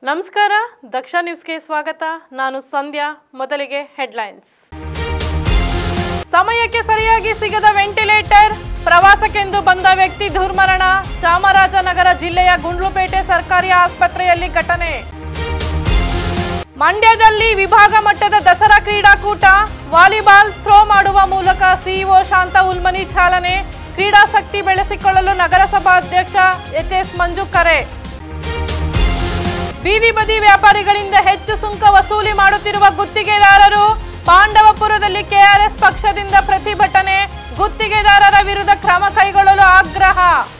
ನಮಸ್ಕಾರ, ದಕ್ಷ ನ್ಯೂಸ್ಗೆ ಸ್ವಾಗತ. ನಾನು ಸಂಧ್ಯಾ. ಮೊದಲಿಗೆ ಹೆಡ್ಲೈನ್ಸ್. ಸಮಯಕ್ಕೆ ಸರಿಯಾಗಿ ಸಿಗದ ವೆಂಟಿಲೇಟರ್, ಪ್ರವಾಸಕ್ಕೆಂದು ಬಂದ ವ್ಯಕ್ತಿ ದುರ್ಮರಣ. ಚಾಮರಾಜನಗರ ಜಿಲ್ಲೆಯ ಗುಂಡ್ಲುಪೇಟೆ ಸರ್ಕಾರಿ ಆಸ್ಪತ್ರೆಯಲ್ಲಿ ಘಟನೆ. ಮಂಡ್ಯದಲ್ಲಿ ವಿಭಾಗ ಮಟ್ಟದ ದಸರಾ ಕ್ರೀಡಾಕೂಟ, ವಾಲಿಬಾಲ್ ಥ್ರೋ ಮಾಡುವ ಮೂಲಕ ಸಿಇಒ ಶಾಂತ ಉಲ್ಮನಿ ಚಾಲನೆ. ಕ್ರೀಡಾಸಕ್ತಿ ಬೆಳೆಸಿಕೊಳ್ಳಲು ನಗರಸಭಾ ಅಧ್ಯಕ್ಷ ಎಚ್.ಎಸ್. ಮಂಜು ಕರೆ. ಬೀದಿ ಬದಿ ವ್ಯಾಪಾರಿಗಳಿಂದ ಹೆಚ್ಚು ಸುಂಕ ವಸೂಲಿ ಮಾಡುತ್ತಿರುವ ಗುತ್ತಿಗೆದಾರರು, ಪಾಂಡವಪುರದಲ್ಲಿ ಕೆಆರ್ಎಸ್ ಪಕ್ಷದಿಂದ ಪ್ರತಿಭಟನೆ. ಗುತ್ತಿಗೆದಾರರ ವಿರುದ್ಧ ಕ್ರಮ ಕೈಗೊಳ್ಳಲು ಆಗ್ರಹ.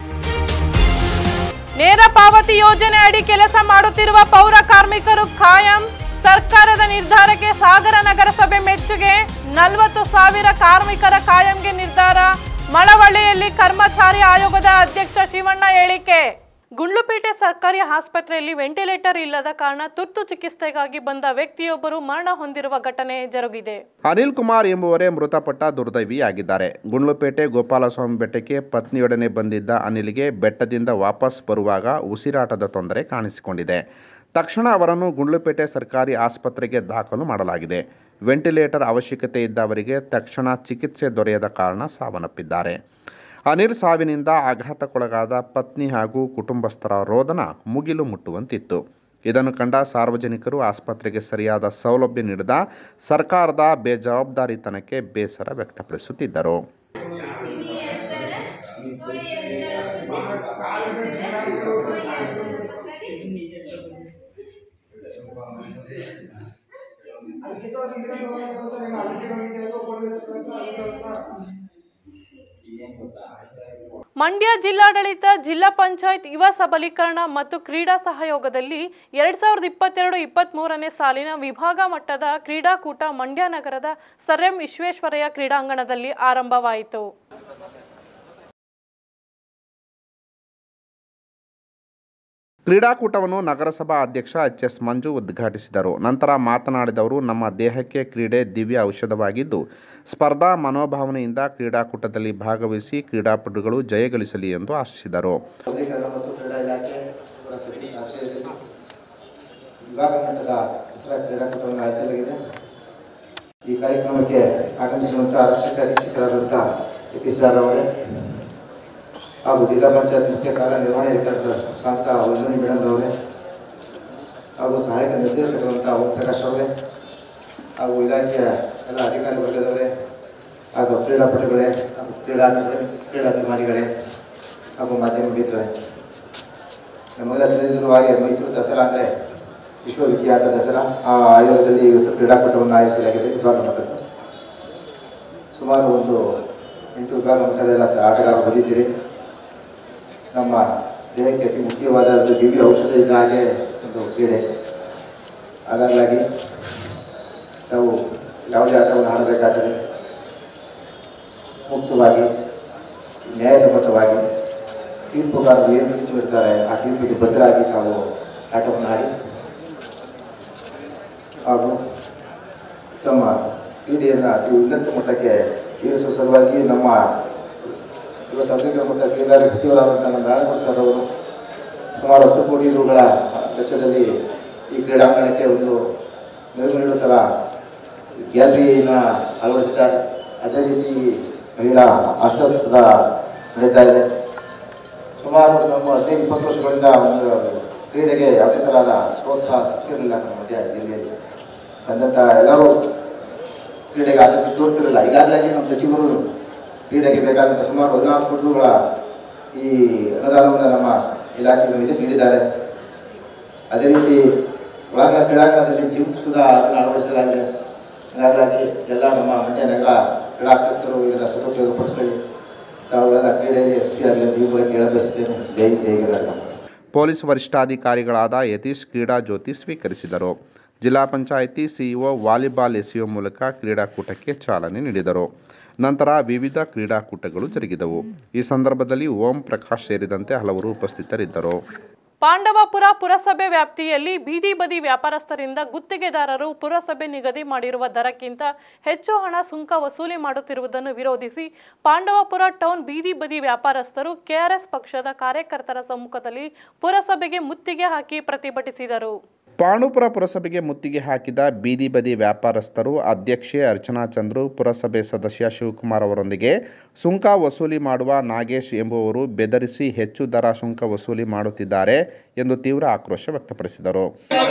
ನೇರ ಪಾವತಿ ಯೋಜನೆ ಅಡಿ ಕೆಲಸ ಮಾಡುತ್ತಿರುವ ಪೌರ ಕಾರ್ಮಿಕರು ಕಾಯಂ. ಸರ್ಕಾರದ ನಿರ್ಧಾರಕ್ಕೆ ಸಾಗರ ನಗರಸಭೆ ಮೆಚ್ಚುಗೆ. 40,000 ಕಾರ್ಮಿಕರ ಕಾಯಂಗೆ ನಿರ್ಧಾರ. ಮಳವಳ್ಳಿಯಲ್ಲಿ ಕರ್ಮಚಾರಿ ಆಯೋಗದ ಅಧ್ಯಕ್ಷ ಶಿವಣ್ಣ ಹೇಳಿಕೆ. ಗುಂಡ್ಲುಪೇಟೆ ಸರ್ಕಾರಿ ಆಸ್ಪತ್ರೆಯಲ್ಲಿ ವೆಂಟಿಲೇಟರ್ ಇಲ್ಲದ ಕಾರಣ ತುರ್ತು ಚಿಕಿತ್ಸೆಗಾಗಿ ಬಂದ ವ್ಯಕ್ತಿಯೊಬ್ಬರು ಮರಣ ಹೊಂದಿರುವ ಘಟನೆ ಜರುಗಿದೆ. ಅನಿಲ್ ಕುಮಾರ್ ಎಂಬುವರೇ ಮೃತಪಟ್ಟ ದುರ್ದೈವಿಯಾಗಿದ್ದಾರೆ. ಗುಂಡ್ಲುಪೇಟೆ ಗೋಪಾಲಸ್ವಾಮಿ ಬೆಟ್ಟಕ್ಕೆ ಪತ್ನಿಯೊಡನೆ ಬಂದಿದ್ದ ಅನಿಲ್ಗೆ ಬೆಟ್ಟದಿಂದ ವಾಪಸ್ ಬರುವಾಗ ಉಸಿರಾಟದ ತೊಂದರೆ ಕಾಣಿಸಿಕೊಂಡಿದೆ. ತಕ್ಷಣ ಅವರನ್ನು ಗುಂಡ್ಲುಪೇಟೆ ಸರ್ಕಾರಿ ಆಸ್ಪತ್ರೆಗೆ ದಾಖಲು ಮಾಡಲಾಗಿದೆ. ವೆಂಟಿಲೇಟರ್ ಅವಶ್ಯಕತೆ ಇದ್ದ ಅವರಿಗೆ ತಕ್ಷಣ ಚಿಕಿತ್ಸೆ ದೊರೆಯದ ಕಾರಣ ಸಾವನ್ನಪ್ಪಿದ್ದಾರೆ. ಅನಿಲ್ ಸಾವಿನಿಂದ ಆಘಾತಕ್ಕೊಳಗಾದ ಪತ್ನಿ ಹಾಗೂ ಕುಟುಂಬಸ್ಥರ ರೋದನ ಮುಗಿಲು ಮುಟ್ಟುವಂತಿತ್ತು. ಇದನ್ನು ಕಂಡ ಸಾರ್ವಜನಿಕರು ಆಸ್ಪತ್ರೆಗೆ ಸರಿಯಾದ ಸೌಲಭ್ಯ ನೀಡದ ಸರ್ಕಾರದ ಬೇಜವಾಬ್ದಾರಿತನಕ್ಕೆ ಬೇಸರ ವ್ಯಕ್ತಪಡಿಸುತ್ತಿದ್ದರು. ಮಂಡ್ಯ ಜಿಲ್ಲಾಡಳಿತ, ಜಿಲ್ಲಾ ಪಂಚಾಯತ್ ಯುವ ಸಬಲೀಕರಣ ಮತ್ತು ಕ್ರೀಡಾ ಸಹಯೋಗದಲ್ಲಿ 2022-23ನೇ ಸಾಲಿನ ವಿಭಾಗ ಮಟ್ಟದ ಕ್ರೀಡಾಕೂಟ ಮಂಡ್ಯ ನಗರದ ಸರ್ ಎಂ ವಿಶ್ವೇಶ್ವರಯ್ಯ ಕ್ರೀಡಾಂಗಣದಲ್ಲಿ ಆರಂಭವಾಯಿತು. ಕ್ರೀಡಾಕೂಟವನ್ನು ನಗರಸಭಾ ಅಧ್ಯಕ್ಷ ಎಚ್.ಎಸ್. ಮಂಜು ಉದ್ಘಾಟಿಸಿದರು. ನಂತರ ಮಾತನಾಡಿದವರು, ನಮ್ಮ ದೇಹಕ್ಕೆ ಕ್ರೀಡೆ ದಿವ್ಯ ಔಷಧವಾಗಿದ್ದು, ಸ್ಪರ್ಧಾ ಮನೋಭಾವನೆಯಿಂದ ಕ್ರೀಡಾಕೂಟದಲ್ಲಿ ಭಾಗವಹಿಸಿ ಕ್ರೀಡಾಪಟುಗಳು ಜಯಗಳಿಸಲಿ ಎಂದು ಆಶಿಸಿದರು. ವಿಭಾಗ ಮಟ್ಟದ ದಸರಾ ಕ್ರೀಡಾಕೂಟವನ್ನು ಆಯೋಜಿಸಲಾಗಿದೆ. ಈ ಕಾರ್ಯಕ್ರಮಕ್ಕೆ ಆಗಮಿಸಿರುವಂಥ ರಾಷ್ಟ್ರೀಯ ಅಧೀಕ್ಷಕರಾದಂಥ ಯತೀಶ್ ಸರ್ ಅವರೇ ಹಾಗೂ ಜಿಲ್ಲಾ ಪಂಚಾಯತ್ ಮುಖ್ಯ ಕಾರ್ಯನಿರ್ವಹಣಾಧಿಕಾರಿ ಶಾಂತ ಉಲ್ಮನಿ ಮೇಡಮ್ ಅವರೇ ಹಾಗೂ ಸಹಾಯಕ ನಿರ್ದೇಶಕರಾದಂಥ ಓಂ ಪ್ರಕಾಶ್ ಅವರೇ ಹಾಗೂ ಇಲಾಖೆಯ ಎಲ್ಲ ಅಧಿಕಾರಿ ವರ್ಗದವರೇ ಹಾಗೂ ಕ್ರೀಡಾಪಟುಗಳೇ ಹಾಗೂ ಕ್ರೀಡಾಭಿಮಾನಿಗಳೇ ಹಾಗೂ ಮಾಧ್ಯಮ ಮಿತ್ರರೇ, ನಮ್ಮೆಲ್ಲ ತಿಳಿದಿರುವ ಹಾಗೆ ಮೈಸೂರು ದಸರಾ ಅಂದರೆ ವಿಶ್ವವಿಖ್ಯಾತ ದಸರಾ. ಆ ಆಯೋಗದಲ್ಲಿ ಇವತ್ತು ಕ್ರೀಡಾಕೂಟವನ್ನು ಆಯೋಜಿಸಲಾಗಿದೆ. ವಿಭಾಗ ಮಟ್ಟದ್ದು ಸುಮಾರು 8 ವಿಭಾಗ ಮಟ್ಟದಲ್ಲಿ ಆಟಗಾರರು ಬಂದಿದ್ದೀರಿ. ನಮ್ಮ ದೇಹಕ್ಕೆ ಅತಿ ಮುಖ್ಯವಾದ ಒಂದು ದಿವ್ಯ ಔಷಧ ಇದ್ದ ಹಾಗೆ ಒಂದು ಕ್ರೀಡೆ. ಹಾಗಾಗಿ ನಾವು ಯಾವುದೇ ಆಟವನ್ನು ಆಡಬೇಕಾದರೆ ಮುಕ್ತವಾಗಿ, ನ್ಯಾಯಸಮ್ಮತವಾಗಿ ತೀರ್ಪುಗಾರರು ಏನು ತೀರ್ಪು ಇರ್ತಾರೆ ಆ ತೀರ್ಪಿಗೆ ಬದ್ಧರಾಗಿ ತಾವು ಆಟವನ್ನು ಆಡಿ ಹಾಗೂ ತಮ್ಮ ಕ್ರೀಡೆಯನ್ನು ಅತಿ ಉನ್ನತ ಮಟ್ಟಕ್ಕೆ ಏರಿಸುವ ಸಲುವಾಗಿ ನಮ್ಮ ಯುವ ಸಬಲೀಕರಣ ಮತ್ತು ಕ್ರೀಡಾ ಸಚಿವರಾದಂಥ ನಮ್ಮ ನಾರಾಯಣಪ್ರಸಾದ್ ಅವರು ಸುಮಾರು 10 ಕೋಟಿ ರೂಗಳ ವೆಚ್ಚದಲ್ಲಿ ಈ ಕ್ರೀಡಾಂಗಣಕ್ಕೆ ಒಂದು ನೆರವು ನೀಡೋ ಥರ ಗ್ಯಾಲರಿಯನ್ನು ಅಳವಡಿಸಿದ್ದಾರೆ. ಅದೇ ರೀತಿ ಮಹಿಳಾ ಆಶ್ರಮದ ನಡೀತಾ ಇದೆ. ಸುಮಾರು ನಮ್ಮ 15-20 ವರ್ಷಗಳಿಂದ ಒಂದು ಕ್ರೀಡೆಗೆ ಯಾವುದೇ ಥರದ ಪ್ರೋತ್ಸಾಹ ಸಿಗ್ತಿರಲಿಲ್ಲ. ನಮ್ಮ ಮಂಡ್ಯ ಜಿಲ್ಲೆಯಲ್ಲಿ ಬಂದಂಥ ಎಲ್ಲರೂ ಕ್ರೀಡೆಗೆ ಆಸಕ್ತಿ ತೋರ್ತಿರಲಿಲ್ಲ. ಈಗಾಗಲೇ ನಮ್ಮ ಸಚಿವರು ಕ್ರೀಡೆಗೆ ಬೇಕಾದಂಥ ಸುಮಾರು 14 ಕೋಟಿ ರೂಗಳ ಈ ಅನುದಾನವನ್ನು ನಮ್ಮ ಇಲಾಖೆಯಿಂದ ನೀಡಿದ್ದಾರೆ. ಅದೇ ರೀತಿ ಒಳಾಂಗಣ ಕ್ರೀಡಾಂಗಣದಲ್ಲಿ ಜಿಮ್ ಸುಧಾ ಅದನ್ನು ಅಳವಡಿಸಲಾಗಿದೆ. ಹಾಗಾಗಿ ಎಲ್ಲ ನಮ್ಮ ಮಂಡ್ಯ ನಗರ ಕ್ರೀಡಾಸಕ್ತರು ಇದರ ಸದುಪಯೋಗಪಡಿಸ್ಕೊಳ್ಳಿ. ತಾವುಗಳೆಲ್ಲ ಕ್ರೀಡೆಯಲ್ಲಿ ಯಶಸ್ವಿ ಆಗಲಿ ಅಂತ ಈ ಮೂಲಕ ಹೇಳಬಯಸುತ್ತೇನೆ. ಜೈ ಜೈ. ಪೊಲೀಸ್ ವರಿಷ್ಠಾಧಿಕಾರಿಗಳಾದ ಯತೀಶ್ ಕ್ರೀಡಾ ಜ್ಯೋತಿ ಸ್ವೀಕರಿಸಿದರು. ಜಿಲ್ಲಾ ಪಂಚಾಯಿತಿ ಸಿಇಒ ವಾಲಿಬಾಲ್ ಎಸೆಯುವ ಮೂಲಕ ಕ್ರೀಡಾಕೂಟಕ್ಕೆ ಚಾಲನೆ ನೀಡಿದರು. ನಂತರ ವಿವಿಧ ಕ್ರೀಡಾಕೂಟಗಳು ಜರುಗಿದವು. ಈ ಸಂದರ್ಭದಲ್ಲಿ ಓಂ ಪ್ರಕಾಶ್ ಸೇರಿದಂತೆ ಹಲವರು ಉಪಸ್ಥಿತರಿದ್ದರು. ಪಾಂಡವಪುರ ಪುರಸಭೆ ವ್ಯಾಪ್ತಿಯಲ್ಲಿ ಬೀದಿ ಬದಿ ವ್ಯಾಪಾರಸ್ಥರಿಂದ ಗುತ್ತಿಗೆದಾರರು ಪುರಸಭೆ ನಿಗದಿ ಮಾಡಿರುವ ದರಕ್ಕಿಂತ ಹೆಚ್ಚು ಹಣ ಸುಂಕ ವಸೂಲಿ ಮಾಡುತ್ತಿರುವುದನ್ನು ವಿರೋಧಿಸಿ ಪಾಂಡವಪುರ ಟೌನ್ ಬೀದಿ ಬದಿ ವ್ಯಾಪಾರಸ್ಥರು ಕೆಆರ್ಎಸ್ ಪಕ್ಷದ ಕಾರ್ಯಕರ್ತರ ಸಮ್ಮುಖದಲ್ಲಿ ಪುರಸಭೆಗೆ ಮುತ್ತಿಗೆ ಹಾಕಿ ಪ್ರತಿಭಟಿಸಿದರು. ಪಾಂಡವಪುರ ಪುರಸಭೆಗೆ ಮುತ್ತಿಗೆ ಹಾಕಿದ ಬೀದಿ ಬದಿ ವ್ಯಾಪಾರಸ್ಥರು ಅಧ್ಯಕ್ಷೆ ಅರ್ಚನಾ ಚಂದ್ರು, ಪುರಸಭೆ ಸದಸ್ಯ ಶಿವಕುಮಾರ್ ಅವರೊಂದಿಗೆ ಸುಂಕ ವಸೂಲಿ ಮಾಡುವ ನಾಗೇಶ್ ಎಂಬುವರು ಬೆದರಿಸಿ ಹೆಚ್ಚು ದರ ಸುಂಕ ವಸೂಲಿ ಮಾಡುತ್ತಿದ್ದಾರೆ ಎಂದು ತೀವ್ರ ಆಕ್ರೋಶ ವ್ಯಕ್ತಪಡಿಸಿದರು.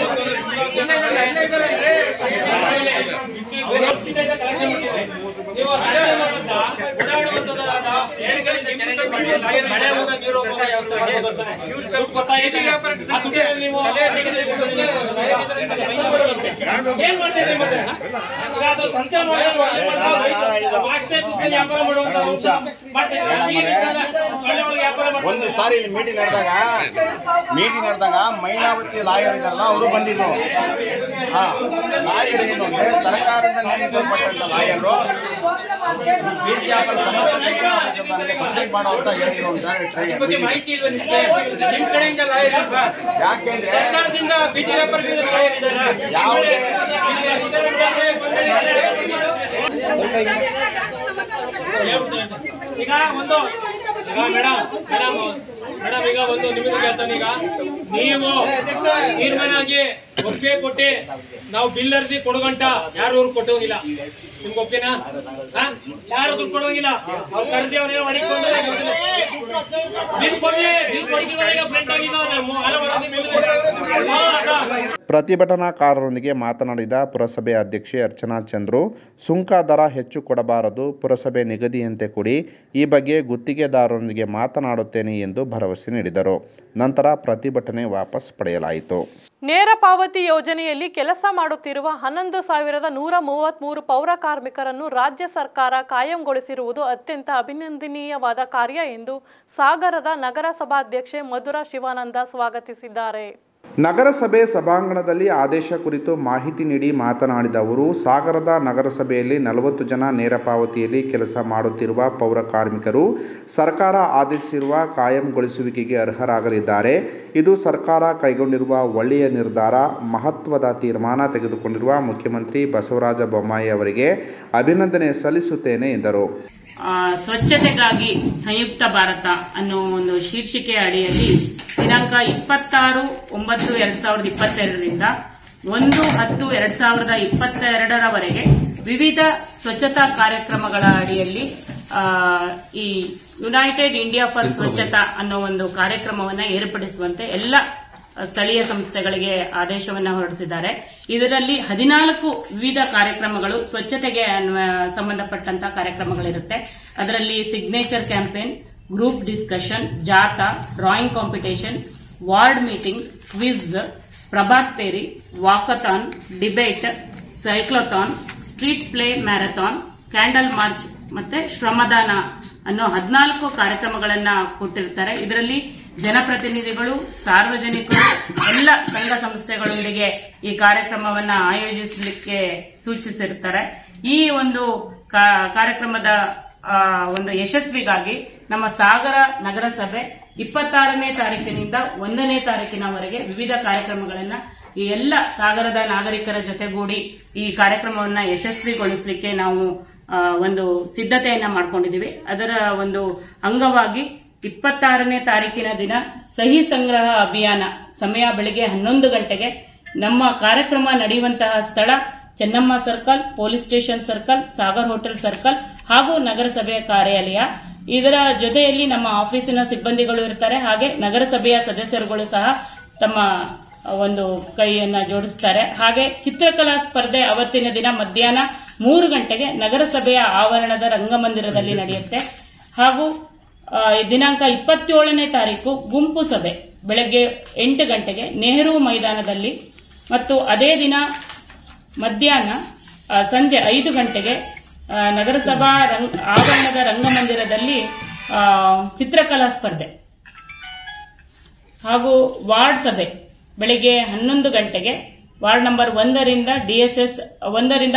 ಒಂದು ಸಾರಿ ಇಲ್ಲಿ ಮೀಟಿಂಗ್ ನಡೆದಾಗ ಮೈನಾವತಿ ಲಾಯರ್ ಇದಾರಲ್ಲ ಅವರು ಬಂದಿದ್ರು. ಲಾಯರ್ ಏನು ಅಂದ್ರೆ ಸರ್ಕಾರದಿಂದ ನೇಮಿಸಲ್ಪಟ್ಟಂತ ಲಾಯರು ಬೀದಿ ವ್ಯಾಪಾರ ಸಮಸ್ಯೆ ಕಂಪ್ಲೀಟ್ ಮಾಡೋ ಅಂತ ಹೇಳಿದ್ರು. ಯಾಕೆಂದ್ರೆ ಯಾವುದೇ ಈಗ ಮೇಡಮ್ ಈಗ ಒಂದು ನಿಮಿಷ ಹೇಳ್ತಾನೆ. ಈಗ ನೀವು ತೀರ್ಮಾನ ಆಗಿ ಒಪ್ಪಿಗೆ ಕೊಟ್ಟು ನಾವು ಬಿಲ್ ಅರ್ಜಿ ಕೊಡಗಂಟ ಯಾರು ಕೊಟ್ಟೋಗಿಲ್ಲ. ನಿಮ್ಗೆ ಒಪ್ಪಿನ ಯಾರು ದುಡ್ಡು ಕೊಡೋಂಗಿಲ್ಲ. ಅವ್ರು ಕರೆದಿ ಅವ್ರೇನೋ ಹೊಡಿಕೊಂಡು ಬಿಲ್ ಕೊಡ್ಲಿ, ಬಿಲ್ ಕೊಡಿಗೆ ಫ್ರೆಂಡ್ ಆಗಿಲ್ಲ. ಪ್ರತಿಭಟನಾಕಾರರೊಂದಿಗೆ ಮಾತನಾಡಿದ ಪುರಸಭೆ ಅಧ್ಯಕ್ಷೆ ಅರ್ಚನಾ ಚಂದ್ರು, ಸುಂಕ ದರ ಹೆಚ್ಚು ಕೊಡಬಾರದು, ಪುರಸಭೆ ನಿಗದಿಯಂತೆ ಕೊಡಿ, ಈ ಬಗ್ಗೆ ಗುತ್ತಿಗೆದಾರರೊಂದಿಗೆ ಮಾತನಾಡುತ್ತೇನೆ ಎಂದು ಭರವಸೆ ನೀಡಿದರು. ನಂತರ ಪ್ರತಿಭಟನೆ ವಾಪಸ್ ಪಡೆಯಲಾಯಿತು. ನೇರ ಪಾವತಿ ಯೋಜನೆಯಲ್ಲಿ ಕೆಲಸ ಮಾಡುತ್ತಿರುವ 11,133 ಪೌರ ಕಾರ್ಮಿಕರನ್ನು ರಾಜ್ಯ ಸರ್ಕಾರ ಕಾಯಂಗೊಳಿಸಿರುವುದು ಅತ್ಯಂತ ಅಭಿನಂದನೀಯವಾದ ಕಾರ್ಯ ಎಂದು ಸಾಗರದ ನಗರಸಭಾಧ್ಯಕ್ಷೆ ಮಧುರಾ ಶಿವಾನಂದ ಸ್ವಾಗತಿಸಿದ್ದಾರೆ. ನಗರಸಭೆ ಸಭಾಂಗಣದಲ್ಲಿ ಆದೇಶ ಕುರಿತು ಮಾಹಿತಿ ನೀಡಿ ಮಾತನಾಡಿದ ಅವರು, ಸಾಗರದ ನಗರಸಭೆಯಲ್ಲಿ 40 ಜನ ನೇರ ಪಾವತಿಯಲ್ಲಿ ಕೆಲಸ ಮಾಡುತ್ತಿರುವ ಪೌರ ಕಾರ್ಮಿಕರು ಸರ್ಕಾರ ಆದೇಶಿಸಿರುವ ಕಾಯಂಗೊಳಿಸುವಿಕೆಗೆ ಅರ್ಹರಾಗಲಿದ್ದಾರೆ. ಇದು ಸರ್ಕಾರ ಕೈಗೊಂಡಿರುವ ಒಳ್ಳೆಯ ನಿರ್ಧಾರ, ಮಹತ್ವದ ತೀರ್ಮಾನ ತೆಗೆದುಕೊಂಡಿರುವ ಮುಖ್ಯಮಂತ್ರಿ ಬಸವರಾಜ ಬೊಮ್ಮಾಯಿ ಅವರಿಗೆ ಅಭಿನಂದನೆ ಸಲ್ಲಿಸುತ್ತೇನೆ ಎಂದರು. ಸ್ವಚ್ಛತೆಗಾಗಿ ಸಂಯುಕ್ತ ಭಾರತ ಅನ್ನೋ ಒಂದು ಶೀರ್ಷಿಕೆ ಅಡಿಯಲ್ಲಿ ದಿನಾಂಕ 26/9/2022ರಿಂದ 1/10/2022 ವಿವಿಧ ಸ್ವಚ್ಛತಾ ಕಾರ್ಯಕ್ರಮಗಳ ಅಡಿಯಲ್ಲಿ ಈ ಯುನೈಟೆಡ್ ಇಂಡಿಯಾ ಫಾರ್ ಸ್ವಚ್ಛತಾ ಅನ್ನೋ ಒಂದು ಕಾರ್ಯಕ್ರಮವನ್ನು ಏರ್ಪಡಿಸುವಂತೆ ಎಲ್ಲ ಸ್ಥಳೀಯ ಸಂಸ್ಥೆಗಳಿಗೆ ಆದೇಶವನ್ನು ಹೊರಡಿಸಿದ್ದಾರೆ. ಇದರಲ್ಲಿ 14 ವಿವಿಧ ಕಾರ್ಯಕ್ರಮಗಳು ಸ್ವಚ್ಛತೆಗೆ ಸಂಬಂಧಪಟ್ಟಂತಹ ಕಾರ್ಯಕ್ರಮಗಳಿರುತ್ತೆ. ಅದರಲ್ಲಿ ಸಿಗ್ನೇಚರ್ ಕ್ಯಾಂಪೇನ್, ಗ್ರೂಪ್ ಡಿಸ್ಕಷನ್, ಜಾಥಾ, drawing competition, ward meeting, quiz, prabhat pheri, walkathon, debate, cyclothon, street play marathon, candle march ಮತ್ತೆ ಶ್ರಮದಾನ ಅನ್ನೋ 14 ಕಾರ್ಯಕ್ರಮಗಳನ್ನ ಕೊಟ್ಟಿರ್ತಾರೆ. ಇದರಲ್ಲಿ ಜನಪ್ರತಿನಿಧಿಗಳು, ಸಾರ್ವಜನಿಕರು, ಎಲ್ಲ ಸಂಘ ಸಂಸ್ಥೆಗಳೊಂದಿಗೆ ಈ ಕಾರ್ಯಕ್ರಮವನ್ನ ಆಯೋಜಿಸಲಿಕ್ಕೆ ಸೂಚಿಸಿರ್ತಾರೆ. ಈ ಒಂದು ಕಾರ್ಯಕ್ರಮದ ಒಂದು ಯಶಸ್ವಿಗಾಗಿ ನಮ್ಮ ಸಾಗರ ನಗರಸಭೆ 26ನೇ ತಾರೀಕಿನಿಂದ 1ನೇ ತಾರೀಕಿನವರೆಗೆ ವಿವಿಧ ಕಾರ್ಯಕ್ರಮಗಳನ್ನ ಈ ಎಲ್ಲ ಸಾಗರದ ನಾಗರಿಕರ ಜೊತೆಗೂಡಿ ಈ ಕಾರ್ಯಕ್ರಮವನ್ನ ಯಶಸ್ವಿಗೊಳಿಸಲಿಕ್ಕೆ ನಾವು ಒಂದು ಸಿದ್ಧತೆಯನ್ನ ಮಾಡ್ಕೊಂಡಿದ್ದೀವಿ. ಅದರ ಒಂದು ಅಂಗವಾಗಿ 26ನೇ ತಾರೀಕಿನ ದಿನ ಸಹಿ ಸಂಗ್ರಹ ಅಭಿಯಾನ ಸಮಯ ಬೆಳಿಗ್ಗೆ 11 ಗಂಟೆಗೆ ನಮ್ಮ ಕಾರ್ಯಕ್ರಮ ನಡೆಯುವಂತಹ ಸ್ಥಳ Chennamma circle, police station circle, Sagar hotel circle ಹಾಗೂ ನಗರಸಭೆಯ ಕಾರ್ಯಾಲಯ. ಇದರ ಜೊತೆಯಲ್ಲಿ ನಮ್ಮ ಆಫೀಸಿನ ಸಿಬ್ಬಂದಿಗಳು ಇರ್ತಾರೆ. ಹಾಗೆ ನಗರಸಭೆಯ ಸದಸ್ಯರುಗಳು ಸಹ ತಮ್ಮ ಒಂದು ಕೈಯನ್ನ ಜೋಡಿಸ್ತಾರೆ. ಹಾಗೆ ಚಿತ್ರಕಲಾ ಸ್ಪರ್ಧೆ ಅವತ್ತಿನ ದಿನ ಮಧ್ಯಾಹ್ನ 3 ಗಂಟೆಗೆ ನಗರಸಭೆಯ ಆವರಣದ ರಂಗಮಂದಿರದಲ್ಲಿ ನಡೆಯುತ್ತೆ. ಹಾಗೂ ದಿನಾಂಕ 27ನೇ ತಾರೀಕು ಗುಂಪು ಸಭೆ ಬೆಳಗ್ಗೆ 8 ಗಂಟೆಗೆ ನೆಹರು ಮೈದಾನದಲ್ಲಿ ಮತ್ತು ಅದೇ ದಿನ ಮಧ್ಯಾಹ್ನ ಸಂಜೆ 5 ಗಂಟೆಗೆ ನಗರಸಭಾ ಆವರಣದ ರಂಗಮಂದಿರದಲ್ಲಿ ಚಿತ್ರಕಲಾ ಸ್ಪರ್ಧೆ ಹಾಗೂ ವಾರ್ಡ್ ಸಭೆ ಬೆಳಿಗ್ಗೆ 11 ಗಂಟೆಗೆ ವಾರ್ಡ್ ನಂಬರ್ 1ರಿಂದ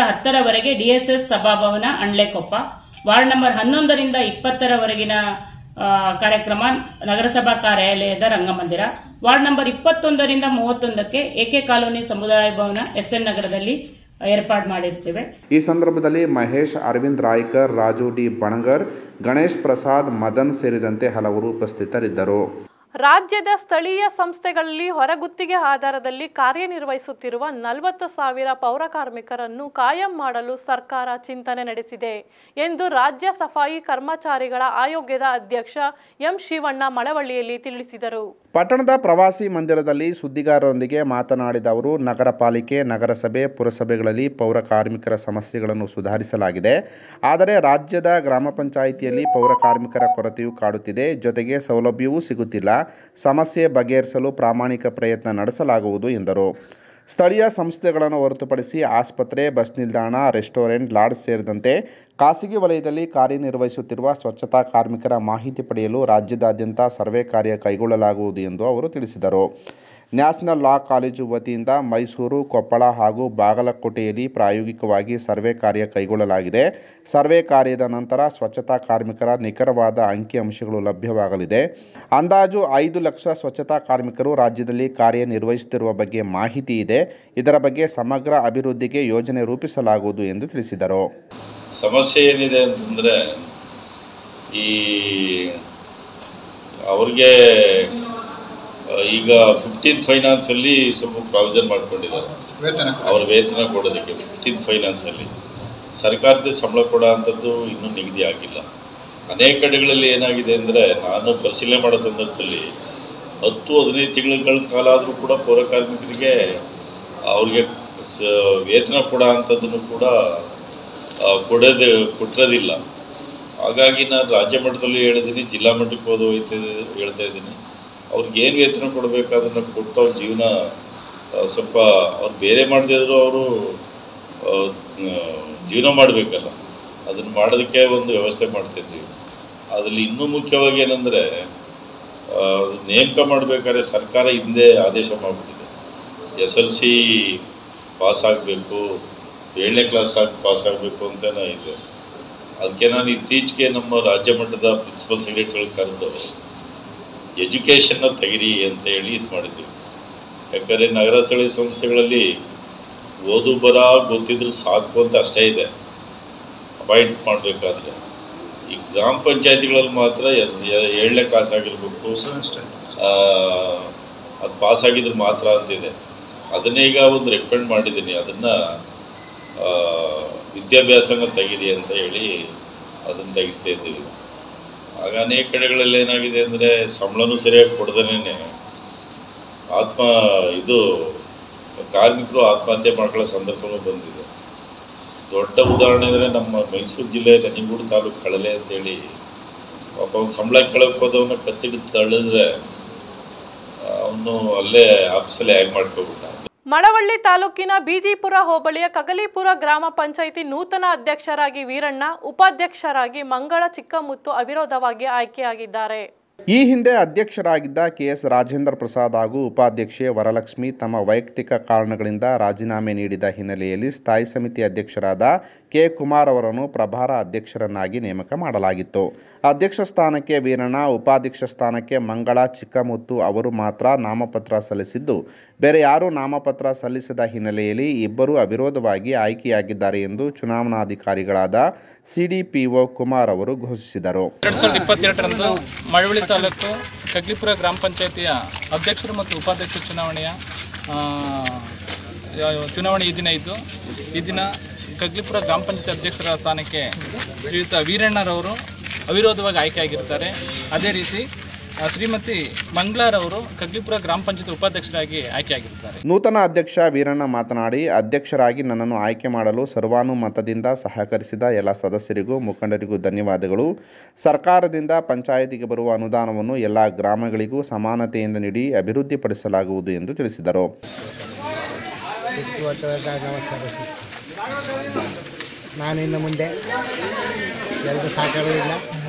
10ರವರೆಗೆ ಡಿಎಸ್ಎಸ್ ಸಭಾಭವನ ಅಂಡ್ಲೆಕೊಪ್ಪ, ವಾರ್ಡ್ ನಂಬರ್ 11ರಿಂದ 20ರವರೆಗಿನ ಕಾರ್ಯಕ್ರಮ ನಗರಸಭಾ ಕಾರ್ಯಾಲಯದ ರಂಗಮಂದಿರ. ವಾರ್ಡ್ ನಂಬರ್ 21ರಿಂದ 31ಕ್ಕೆ ಎಕೆ ಕಾಲೋನಿ ಸಮುದಾಯ ಭವನ SN ನಗರದಲ್ಲಿ ಏರ್ಪಾಡು ಮಾಡಿರ್ತೇವೆ. ಈ ಸಂದರ್ಭದಲ್ಲಿ ಮಹೇಶ್, ಅರವಿಂದ್ ರಾಯ್ಕರ್, ರಾಜು ಡಿ ಬಣಗರ್, ಗಣೇಶ್ ಪ್ರಸಾದ್, ಮದನ್ ಸೇರಿದಂತೆ ಹಲವರು ಉಪಸ್ಥಿತರಿದ್ದರು. ರಾಜ್ಯದ ಸ್ಥಳೀಯ ಸಂಸ್ಥೆಗಳಲ್ಲಿ ಹೊರಗುತ್ತಿಗೆ ಆಧಾರದಲ್ಲಿ ಕಾರ್ಯನಿರ್ವಹಿಸುತ್ತಿರುವ 40,000 ಪೌರ ಕಾರ್ಮಿಕರನ್ನು ಕಾಯಂ ಮಾಡಲು ಸರ್ಕಾರ ಚಿಂತನೆ ನಡೆಸಿದೆ ಎಂದು ರಾಜ್ಯ ಸಫಾಯಿ ಕರ್ಮಚಾರಿಗಳ ಆಯೋಗದ ಅಧ್ಯಕ್ಷ ಎಂ ಶಿವಣ್ಣ ಮಳವಳ್ಳಿಯಲ್ಲಿ ತಿಳಿಸಿದರು. ಪಟ್ಟಣದ ಪ್ರವಾಸಿ ಮಂದಿರದಲ್ಲಿ ಸುದ್ದಿಗಾರರೊಂದಿಗೆ ಮಾತನಾಡಿದ ಅವರು, ನಗರ ಪಾಲಿಕೆ, ನಗರಸಭೆ, ಪುರಸಭೆಗಳಲ್ಲಿ ಪೌರ ಕಾರ್ಮಿಕರ ಸಮಸ್ಯೆಗಳನ್ನು ಸುಧಾರಿಸಲಾಗಿದೆ. ಆದರೆ ರಾಜ್ಯದ ಗ್ರಾಮ ಪಂಚಾಯಿತಿಯಲ್ಲಿ ಪೌರ ಕಾರ್ಮಿಕರ ಕೊರತೆಯೂ ಕಾಡುತ್ತಿದೆ. ಜೊತೆಗೆ ಸೌಲಭ್ಯವೂ ಸಿಗುತ್ತಿಲ್ಲ. ಸಮಸ್ಯೆ ಬಗೆಹರಿಸಲು ಪ್ರಾಮಾಣಿಕ ಪ್ರಯತ್ನ ನಡೆಸಲಾಗುವುದು ಎಂದರು. ಸ್ಥಳೀಯ ಸಂಸ್ಥೆಗಳನ್ನು ಹೊರತುಪಡಿಸಿ ಆಸ್ಪತ್ರೆ, ಬಸ್ ನಿಲ್ದಾಣ, ರೆಸ್ಟೋರೆಂಟ್, ಲಾಡ್ಜ್ ಸೇರಿದಂತೆ ಖಾಸಗಿ ವಲಯದಲ್ಲಿ ಕಾರ್ಯನಿರ್ವಹಿಸುತ್ತಿರುವ ಸ್ವಚ್ಛತಾ ಕಾರ್ಮಿಕರ ಮಾಹಿತಿ ಪಡೆಯಲು ರಾಜ್ಯದಾದ್ಯಂತ ಸರ್ವೆ ಕಾರ್ಯ ಕೈಗೊಳ್ಳಲಾಗುವುದು ಎಂದು ಅವರು ತಿಳಿಸಿದರು. ನ್ಯಾಷನಲ್ ಲಾ ಕಾಲೇಜು ವತಿಯಿಂದ ಮೈಸೂರು, ಕೊಪ್ಪಳ ಹಾಗೂ ಬಾಗಲಕೋಟೆಯಲ್ಲಿ ಪ್ರಾಯೋಗಿಕವಾಗಿ ಸರ್ವೆ ಕಾರ್ಯ ಕೈಗೊಳ್ಳಲಾಗಿದೆ. ಸರ್ವೆ ಕಾರ್ಯದ ನಂತರ ಸ್ವಚ್ಛತಾ ಕಾರ್ಮಿಕರ ನಿಖರವಾದ ಅಂಕಿಅಂಶಗಳು ಲಭ್ಯವಾಗಲಿದೆ. ಅಂದಾಜು 5 ಲಕ್ಷ ಸ್ವಚ್ಛತಾ ಕಾರ್ಮಿಕರು ರಾಜ್ಯದಲ್ಲಿ ಕಾರ್ಯನಿರ್ವಹಿಸುತ್ತಿರುವ ಬಗ್ಗೆ ಮಾಹಿತಿ ಇದೆ. ಇದರ ಬಗ್ಗೆ ಸಮಗ್ರ ಅಭಿವೃದ್ಧಿಗೆ ಯೋಜನೆ ರೂಪಿಸಲಾಗುವುದು ಎಂದು ತಿಳಿಸಿದರು. ಸಮಸ್ಯೆ ಏನಿದೆ ಅಂತಂದರೆ, ಈ ಅವ್ರಿಗೆ ಈಗ 15th ಫೈನಾನ್ಸಲ್ಲಿ ಸ್ವಲ್ಪ ಪ್ರಾವಿಷನ್ ಮಾಡ್ಕೊಂಡಿದ್ದಾರೆ. ಅವ್ರ ವೇತನ ಕೊಡೋದಕ್ಕೆ 15th ಫೈನಾನ್ಸಲ್ಲಿ ಸರ್ಕಾರದ ಸಂಬಳ ಕೊಡೋ ಅಂಥದ್ದು ಇನ್ನೂ ನಿಗದಿ ಆಗಿಲ್ಲ. ಅನೇಕ ಕಡೆಗಳಲ್ಲಿ ಏನಾಗಿದೆ ಅಂದರೆ, ನಾನು ಪರಿಶೀಲನೆ ಮಾಡೋ ಸಂದರ್ಭದಲ್ಲಿ 10-15 ತಿಂಗಳ ಕಾಲ ಆದರೂ ಕೂಡ ಪೌರ ಕಾರ್ಮಿಕರಿಗೆ ಅವ್ರಿಗೆ ವೇತನ ಕೊಡೋ ಅಂಥದ್ದನ್ನು ಕೂಡ ಕೊಟ್ಟಿರೋದಿಲ್ಲ. ಹಾಗಾಗಿ ನಾನು ರಾಜ್ಯ ಮಟ್ಟದಲ್ಲಿ ಹೇಳಿದ್ದೀನಿ, ಜಿಲ್ಲಾ ಮಟ್ಟಕ್ಕೆ ಹೇಳ್ತಾ ಇದ್ದೀನಿ, ಅವ್ರಿಗೇನು ವೇತನ ಕೊಡಬೇಕು ಅದನ್ನು ಕೊಟ್ಟು ಅವ್ರ ಜೀವನ ಸ್ವಲ್ಪ ಅವ್ರು ಬೇರೆ ಮಾಡದೇ ಇದ್ದರೂ ಅವರು ಜೀವನ ಮಾಡಬೇಕಲ್ಲ, ಅದನ್ನು ಮಾಡೋದಕ್ಕೆ ಒಂದು ವ್ಯವಸ್ಥೆ ಮಾಡ್ತಾಯಿದ್ದೀವಿ. ಅದರಲ್ಲಿ ಇನ್ನೂ ಮುಖ್ಯವಾಗಿ ಏನಂದರೆ, ನೇಮಕ ಮಾಡಬೇಕಾದ್ರೆ ಸರ್ಕಾರ ಹಿಂದೆ ಆದೇಶ ಮಾಡಿಬಿಟ್ಟಿದೆ. SLC ಪಾಸ್ ಆಗಬೇಕು, 7ನೇ ಕ್ಲಾಸ್ ಪಾಸ್ ಆಗಬೇಕು ಅಂತಲೇ ಇದೆ. ಅದಕ್ಕೆ ನಾನು ಇತ್ತೀಚೆಗೆ ನಮ್ಮ ರಾಜ್ಯ ಮಟ್ಟದ ಪ್ರಿನ್ಸಿಪಲ್ ಸೆಕ್ರೆಟರಿಗಳು ಕರೆದು ಎಜುಕೇಷನ್ನ ತೆಗಿರಿ ಅಂತ ಹೇಳಿ ಇದು ಮಾಡಿದ್ದೀವಿ. ಯಾಕಂದರೆ ನಗರ ಸ್ಥಳೀಯ ಸಂಸ್ಥೆಗಳಲ್ಲಿ ಓದು ಬರ ಗೊತ್ತಿದ್ರೆ ಸಾಕು ಅಂತ ಅಷ್ಟೇ ಇದೆ ಅಪಾಯಿಂಟ್ ಮಾಡಬೇಕಾದ್ರೆ. ಈ ಗ್ರಾಮ ಪಂಚಾಯತಿಗಳಲ್ಲಿ ಮಾತ್ರ 7ನೇ ಕ್ಲಾಸ್ ಆಗಿರಬೇಕು, ಅದು ಪಾಸ್ ಆಗಿದ್ರೆ ಮಾತ್ರ ಅಂತಿದೆ. ಅದನ್ನೇ ಈಗ ಒಂದು ರೆಕಮೆಂಡ್ ಮಾಡಿದ್ದೀನಿ, ಅದನ್ನು ವಿದ್ಯಾಭ್ಯಾಸನ ತೆಗೀರಿ ಅಂತ ಹೇಳಿ ಅದನ್ನು ತೆಗಿಸ್ತಾ ಇದ್ದೀವಿ. ಆಗ ಅನೇಕ ಕಡೆಗಳಲ್ಲಿ ಏನಾಗಿದೆ ಅಂದರೆ, ಸಂಬಳನೂ ಸರಿಯಾಗಿ ಕೊಡ್ದೇ ಕಾರ್ಮಿಕರು ಆತ್ಮಹತ್ಯೆ ಮಾಡ್ಕೊಳ್ಳೋ ಸಂದರ್ಭವೂ ಬಂದಿದೆ. ದೊಡ್ಡ ಉದಾಹರಣೆ ಅಂದರೆ, ನಮ್ಮ ಮೈಸೂರು ಜಿಲ್ಲೆ ನಂಜನಗೂಡು ತಾಲೂಕು ಕಳಲೆ ಅಂತೇಳಿ ಪಾಪ ಅವ್ನು ಸಂಬಳ ಕೇಳೋಕ್ಕೆ ಹೋದವನ್ನ ಕತ್ತಿಡಿದು ತಳ್ಳಿದ್ರೆ ಅವನು ಅಲ್ಲೇ ಆಫೀಸಲ್ಲಿ ಹ್ಯಾಂಗ್ ಮಾಡ್ಕೊಬಿಟ್ಟ. ಮಳವಳ್ಳಿ ತಾಲೂಕಿನ ಬಿಜಿಪುರ ಹೋಬಳಿಯ ಕಗಲಿಪುರ ಗ್ರಾಮ ಪಂಚಾಯಿತಿ ನೂತನ ಅಧ್ಯಕ್ಷರಾಗಿ ವೀರಣ್ಣ, ಉಪಾಧ್ಯಕ್ಷರಾಗಿ ಮಂಗಳ ಚಿಕ್ಕಮುತ್ತು ಅವಿರೋಧವಾಗಿ ಆಯ್ಕೆಯಾಗಿದ್ದಾರೆ. ಈ ಹಿಂದೆ ಅಧ್ಯಕ್ಷರಾಗಿದ್ದ KS ರಾಜೇಂದ್ರ ಪ್ರಸಾದ್ ಹಾಗೂ ಉಪಾಧ್ಯಕ್ಷೆ ವರಲಕ್ಷ್ಮಿ ತಮ್ಮ ವೈಯಕ್ತಿಕ ಕಾರಣಗಳಿಂದ ರಾಜೀನಾಮೆ ನೀಡಿದ ಹಿನ್ನೆಲೆಯಲ್ಲಿ ಸ್ಥಾಯಿ ಸಮಿತಿ ಅಧ್ಯಕ್ಷರಾದ ಕೆ. ಕುಮಾರ್ ಅವರನ್ನು ಪ್ರಭಾರ ಅಧ್ಯಕ್ಷರನ್ನಾಗಿ ನೇಮಕ ಮಾಡಲಾಗಿತ್ತು. ಅಧ್ಯಕ್ಷ ಸ್ಥಾನಕ್ಕೆ ವೀರಣ್ಣ, ಉಪಾಧ್ಯಕ್ಷ ಸ್ಥಾನಕ್ಕೆ ಮಂಗಳ ಚಿಕ್ಕಮುತ್ತು ಅವರು ಮಾತ್ರ ನಾಮಪತ್ರ ಸಲ್ಲಿಸಿದ್ದು, ಬೇರೆ ಯಾರೂ ನಾಮಪತ್ರ ಸಲ್ಲಿಸದ ಹಿನ್ನೆಲೆಯಲ್ಲಿ ಇಬ್ಬರು ಅವಿರೋಧವಾಗಿ ಆಯ್ಕೆಯಾಗಿದ್ದಾರೆ ಎಂದು ಚುನಾವಣಾಧಿಕಾರಿಗಳಾದ CDPO ಕುಮಾರ್ ಅವರು ಘೋಷಿಸಿದರು. 2022ರಂದು ಮಳವಳ್ಳಿ ತಾಲೂಕು ಕಗ್ಲಿಪುರ ಗ್ರಾಮ ಪಂಚಾಯಿತಿಯ ಅಧ್ಯಕ್ಷರು ಮತ್ತು ಉಪಾಧ್ಯಕ್ಷ ಚುನಾವಣೆ ಈ ದಿನ ಇದ್ದು, ಈ ದಿನ ಕಗ್ಲಿಪುರ ಗ್ರಾಮ ಪಂಚಾಯತಿ ಅಧ್ಯಕ್ಷರ ಸ್ಥಾನಕ್ಕೆ ಶ್ರೀಯುತ ವೀರಣ್ಣರವರು ಅವಿರೋಧವಾಗಿ ಆಯ್ಕೆಯಾಗಿರ್ತಾರೆ. ಅದೇ ರೀತಿ ಶ್ರೀಮತಿ ಮಂಗಳಾರವರು ಕಗ್ಲಿಪುರ ಗ್ರಾಮ ಪಂಚಾಯತ್ ಉಪಾಧ್ಯಕ್ಷರಾಗಿ ಆಯ್ಕೆಯಾಗಿರುತ್ತಾರೆ. ನೂತನ ಅಧ್ಯಕ್ಷ ವೀರಣ್ಣ ಮಾತನಾಡಿ, ಅಧ್ಯಕ್ಷರಾಗಿ ನನ್ನನ್ನು ಆಯ್ಕೆ ಮಾಡಲು ಸರ್ವಾನುಮತದಿಂದ ಸಹಕರಿಸಿದ ಎಲ್ಲ ಸದಸ್ಯರಿಗೂ ಮುಖಂಡರಿಗೂ ಧನ್ಯವಾದಗಳು. ಸರ್ಕಾರದಿಂದ ಪಂಚಾಯಿತಿಗೆ ಬರುವ ಅನುದಾನವನ್ನು ಎಲ್ಲ ಗ್ರಾಮಗಳಿಗೂ ಸಮಾನತೆಯಿಂದ ನೀಡಿ ಅಭಿವೃದ್ಧಿಪಡಿಸಲಾಗುವುದು ಎಂದು ತಿಳಿಸಿದರು. ನಾನು ಇನ್ನು ಮುಂದೆ ಎಲ್ಲರೂ ಸಹಕಾರದಿಂದ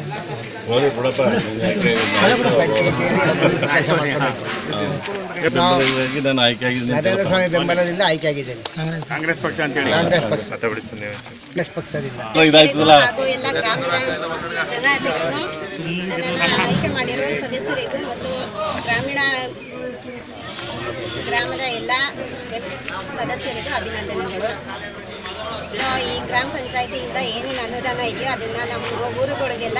ನಾನು ಆಯ್ಕೆಯಾಗಿದ್ದೀನಿ. ನರೇಂದ್ರ ಸ್ವಾಮಿ ಬೆಂಬಲದಿಂದ ಆಯ್ಕೆಯಾಗಿದ್ದೇನೆ. ಕಾಂಗ್ರೆಸ್ ಪಕ್ಷ ಅಂತ ಹೇಳಿ ಕಾಂಗ್ರೆಸ್ ಪಕ್ಷದಿಂದ ಹಾಗೂ ಎಲ್ಲ ಗ್ರಾಮೀಣ ಜನತೆಗಳು ನನ್ನನ್ನು ಆಯ್ಕೆ ಮಾಡಿರೋ ಸದಸ್ಯರಿಗೂ ಮತ್ತು ಗ್ರಾಮದ ಎಲ್ಲ ಸದಸ್ಯರಿಗೂ ಅಭಿನಂದನೆಗಳು. ನಾವು ಈ ಗ್ರಾಮ ಪಂಚಾಯತಿಯಿಂದ ಏನೇನು ಅನುದಾನ ಇದೆಯೋ ಅದನ್ನು ನಮ್ಮ ಊರುಗಳಿಗೆಲ್ಲ